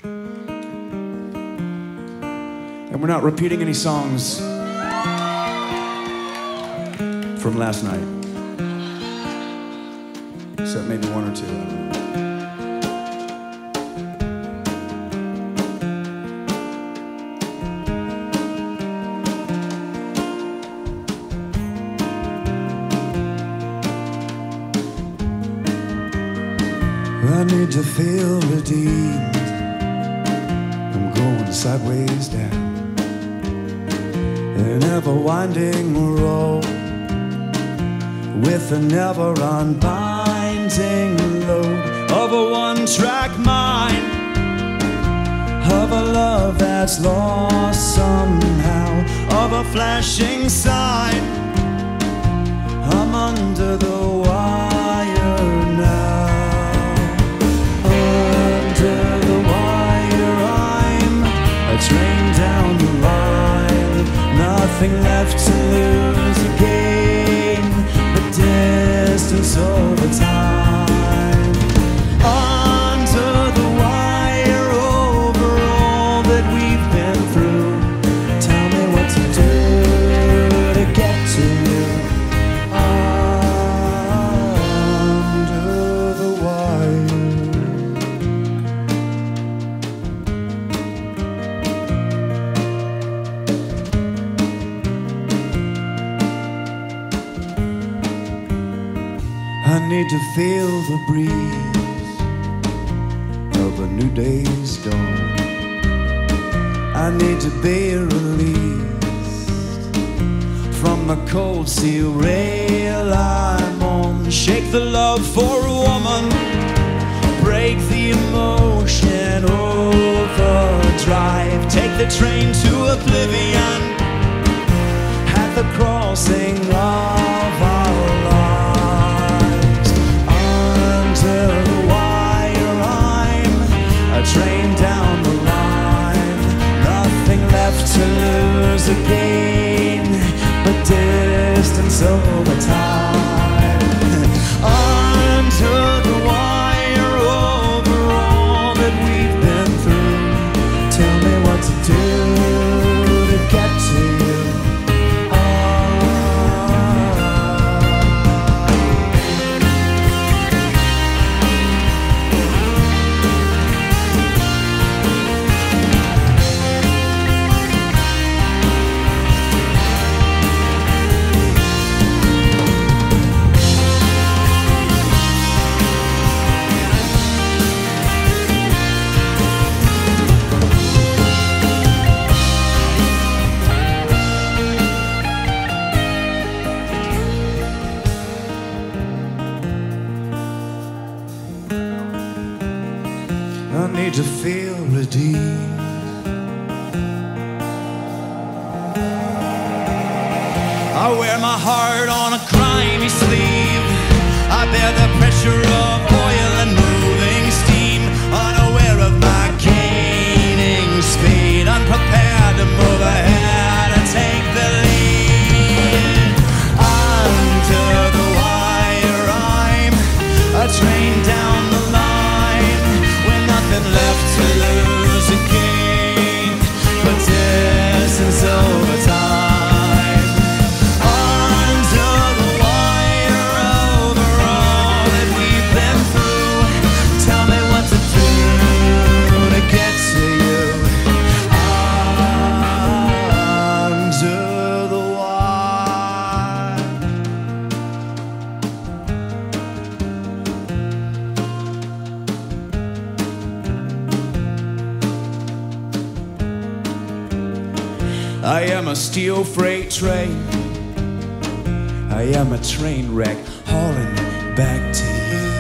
And we're not repeating any songs from last night. Except maybe one or two, I don't know. I need to feel redeemed. I'm going sideways down an ever-winding road with a never-unbinding load of a one-track mind, of a love that's lost somehow, of a flashing sign. I'm under the wire now. A train down the line, nothing left to lose again, but distance over time. Under the wire, over all that we've been through. Tell me what to do to get to you. Under the wire. I need to feel the breeze of a new day's dawn. I need to be released from the cold steel rail I'm on. Shake the love for a woman, break the emotion overdrive. Take the train to oblivion at the crossing of our lives. Under the wire, I'm a train down the line, nothing left to lose again, but distance over time. Under the wire, over all that we've been through. Tell me what to do to get to you. I need to feel redeemed. I wear my heart on a grimy sleeve. I bear the pressure of oil and moving steam, unaware of my gaining speed, unprepared to move ahead and take the lead. Under the wire, I'm a train down the line, nothing left to lose again, but distance over time. Under the wire, over all that we've been through. Tell me what to do to get to you. Under the I am a steel freight train. I am a train wreck hauling back to you.